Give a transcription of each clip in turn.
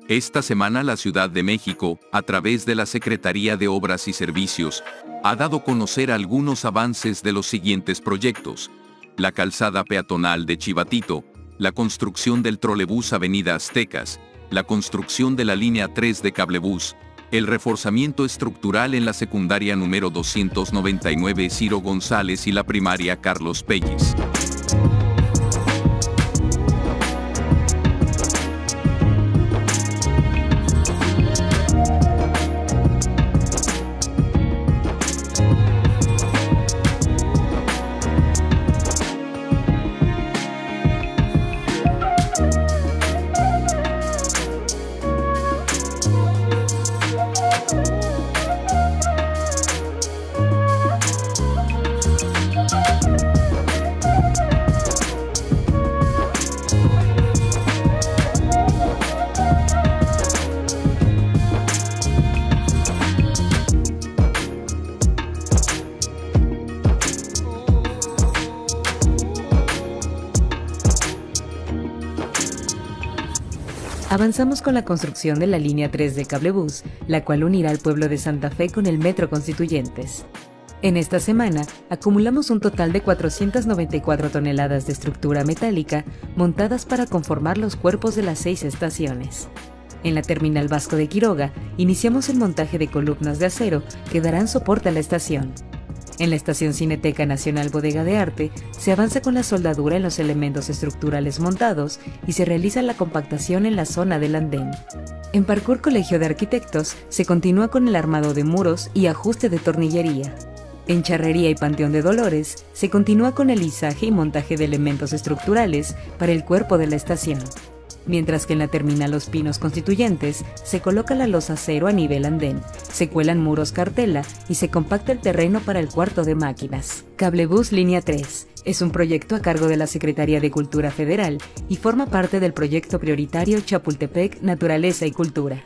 Esta semana la Ciudad de México, a través de la Secretaría de Obras y Servicios, ha dado a conocer algunos avances de los siguientes proyectos: la calzada peatonal de Chivatito, la construcción del trolebús Avenida Aztecas, la construcción de la línea 3 de cablebús, el reforzamiento estructural en la secundaria número 299 Ciro González y la primaria Carlos Pellis. Avanzamos con la construcción de la línea 3 de cablebús, la cual unirá al pueblo de Santa Fe con el Metro Constituyentes. En esta semana, acumulamos un total de 494 toneladas de estructura metálica montadas para conformar los cuerpos de las 6 estaciones. En la terminal Vasco de Quiroga, iniciamos el montaje de columnas de acero que darán soporte a la estación. En la Estación Cineteca Nacional Bodega de Arte, se avanza con la soldadura en los elementos estructurales montados y se realiza la compactación en la zona del andén. En Parkour Colegio de Arquitectos, se continúa con el armado de muros y ajuste de tornillería. En Charrería y Panteón de Dolores, se continúa con el izaje y montaje de elementos estructurales para el cuerpo de la estación. Mientras que en la terminal Los Pinos Constituyentes se coloca la losa acero a nivel andén, se cuelan muros cartela y se compacta el terreno para el cuarto de máquinas. Cablebús Línea 3 es un proyecto a cargo de la Secretaría de Cultura Federal y forma parte del proyecto prioritario Chapultepec Naturaleza y Cultura.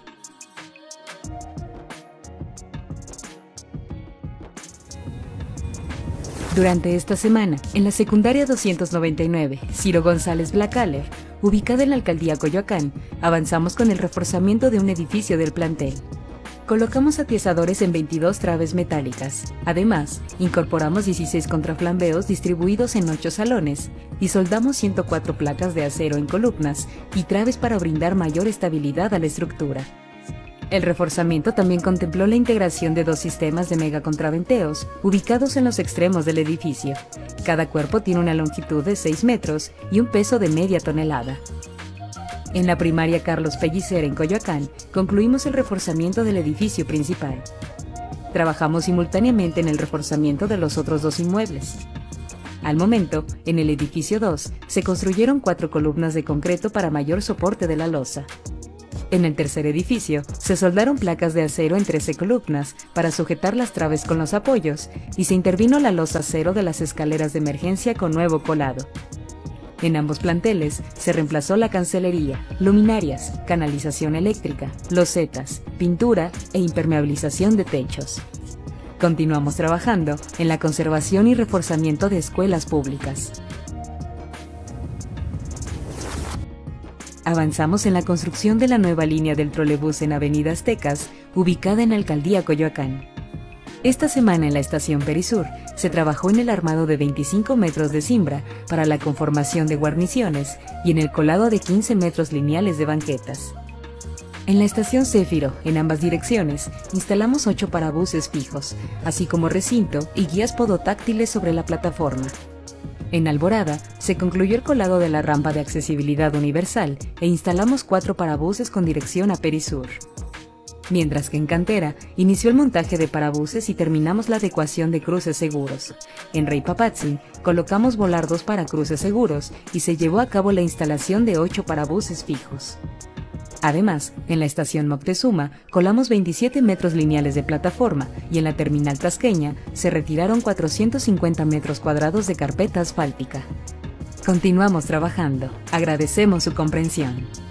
Durante esta semana, en la secundaria 299, Ciro González Blacaler, ubicada en la alcaldía Coyoacán, avanzamos con el reforzamiento de un edificio del plantel. Colocamos atiesadores en 22 traves metálicas. Además, incorporamos 16 contraflambeos distribuidos en 8 salones y soldamos 104 placas de acero en columnas y traves para brindar mayor estabilidad a la estructura. El reforzamiento también contempló la integración de 2 sistemas de megacontraventeos ubicados en los extremos del edificio. Cada cuerpo tiene una longitud de 6 metros y un peso de media tonelada. En la primaria Carlos Pellicer en Coyoacán, concluimos el reforzamiento del edificio principal. Trabajamos simultáneamente en el reforzamiento de los otros 2 inmuebles. Al momento, en el edificio 2, se construyeron 4 columnas de concreto para mayor soporte de la losa. En el tercer edificio, se soldaron placas de acero en 13 columnas para sujetar las traves con los apoyos y se intervino la losa acero de las escaleras de emergencia con nuevo colado. En ambos planteles se reemplazó la cancelería, luminarias, canalización eléctrica, losetas, pintura e impermeabilización de techos. Continuamos trabajando en la conservación y reforzamiento de escuelas públicas. Avanzamos en la construcción de la nueva línea del trolebús en Avenida Aztecas, ubicada en la alcaldía Coyoacán. Esta semana en la estación Perisur se trabajó en el armado de 25 metros de cimbra para la conformación de guarniciones y en el colado de 15 metros lineales de banquetas. En la estación Céfiro, en ambas direcciones, instalamos 8 parabuses fijos, así como recinto y guías podotáctiles sobre la plataforma. En Alborada, se concluyó el colado de la rampa de accesibilidad universal e instalamos 4 parabuses con dirección a Perisur. Mientras que en Cantera, inició el montaje de parabuses y terminamos la adecuación de cruces seguros. En Rey Papatzin, colocamos volardos para cruces seguros y se llevó a cabo la instalación de 8 parabuses fijos. Además, en la estación Moctezuma colamos 27 metros lineales de plataforma y en la terminal tasqueña se retiraron 450 metros cuadrados de carpeta asfáltica. Continuamos trabajando. Agradecemos su comprensión.